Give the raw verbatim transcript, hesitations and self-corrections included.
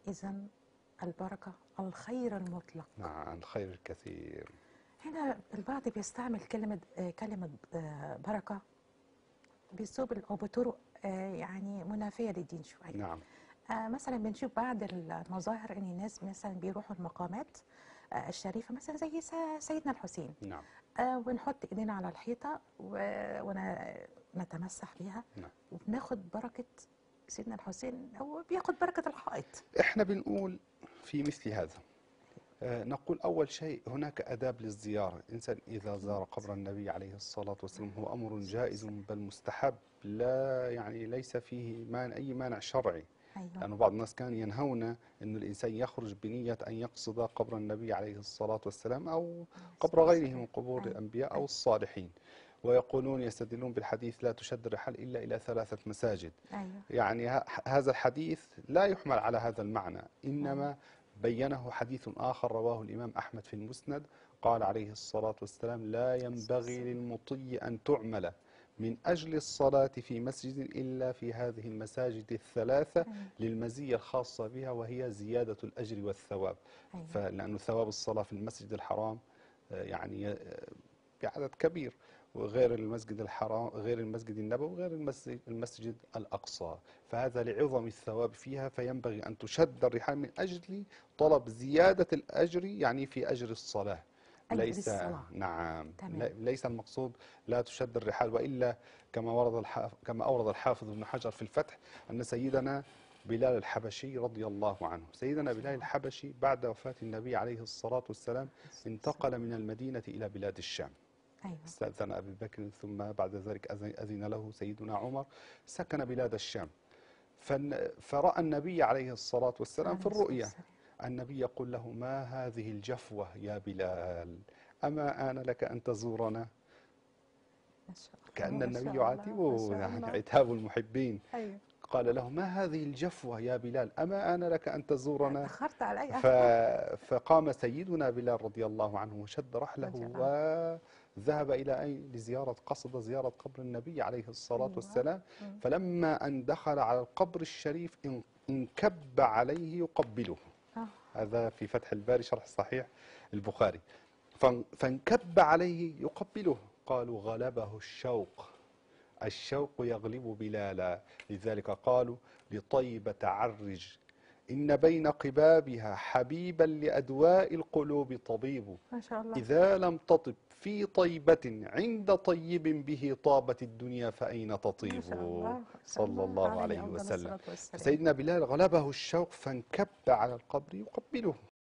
إذا البركة الخير المطلق. مع الخير الكثير. هنا البعض بيستعمل كلمة آه، كلمة آه، بركة بسبل أو بطرق آه، يعني منافية للدين شوية. نعم. آه، مثلا بنشوف بعض المظاهر ان الناس مثلا بيروحوا المقامات آه، الشريفة، مثلا زي س- سيدنا الحسين، نعم. آه، ونحط ايدينا على الحيطة ونتمسح بيها نعم. وبناخد بركة سيدنا الحسين، هو بياخد بركة الحائط. احنا بنقول في مثل هذا، آه، نقول أول شيء هناك آداب للزيارة. الإنسان إذا أكيد. زار قبر النبي عليه الصلاة والسلام هو أمر جائز بل مستحب، لا يعني ليس فيه مانع، أي مانع شرعي. أيوه. لأنه بعض الناس كان ينهون أن الإنسان يخرج بنية أن يقصد قبر النبي عليه الصلاة والسلام أو قبر غيره من قبور أيوه. الأنبياء أو أيوه. الصالحين، ويقولون يستدلون بالحديث لا تشد الرحال إلا إلى ثلاثة مساجد. أيوه. يعني ه- هذا الحديث لا يحمل على هذا المعنى، أيوه. إنما بينه حديث آخر رواه الإمام أحمد في المسند، قال عليه الصلاة والسلام لا ينبغي للمطي أن تعمل من أجل الصلاة في مسجد إلا في هذه المساجد الثلاثة أيوه. للمزية الخاصة بها وهي زيادة الأجر والثواب. أيوه. فلأن ثواب الصلاة في المسجد الحرام آه، يعني آه، بعدد كبير، وغير المسجد الحرام غير المسجد النبوي وغير المسجد المسجد الأقصى، فهذا لعظم الثواب فيها، فينبغي أن تشد الرحال من أجل طلب زيادة الأجر، يعني في أجر الصلاة. أجر ليس الصلاة. نعم، تمام. ليس المقصود لا تشد الرحال، وإلا كما ورد الحافظ كما أورد الحافظ ابن حجر في الفتح أن سيدنا بلال الحبشي رضي الله عنه، سيدنا بلال الحبشي بعد وفاة النبي عليه الصلاة والسلام انتقل من المدينة إلى بلاد الشام. أيوه. استأذن أبي بكر ثم بعد ذلك أذن أذن له سيدنا عمر، سكن بلاد الشام. فن- فرأى النبي عليه الصلاة والسلام في عليه الصلاة الرؤيا، والسلام. النبي يقول له ما هذه الجفوة يا بلال، أما آن لك أن تزورنا؟ ما شاء كأن الله ما النبي شاء الله ما يعاتبه، شاء يعني الله. عتاب المحبين. أيوه. قال له ما هذه الجفوة يا بلال، أما آن لك أن تزورنا؟ تأخرت علي. ف... فقام سيدنا بلال رضي الله عنه وشد رحله رضي الله عنه. وذهب إلى أين؟ لزيارة، قصد زيارة قبر النبي عليه الصلاة أيوه. والسلام. مم. فلما أن دخل على القبر الشريف ان- انكب عليه يقبله. آه. هذا في فتح الباري شرح صحيح البخاري. فان- فانكب عليه يقبله، قالوا غلبه الشوق، الشوق يغلب بلالا، لذلك قالوا لطيبة عرج إن بين قبابها حبيبا لأدواء القلوب طبيب، ما شاء الله. إذا لم تطب في طيبة عند طيب به طابت الدنيا فأين ما تطيب، شاء الله ما شاء صلى الله الله عليه عليه أفضل وسلم. الصلاة والسلام. فسيدنا بلال غلبه الشوق فانكب على القبر يقبله.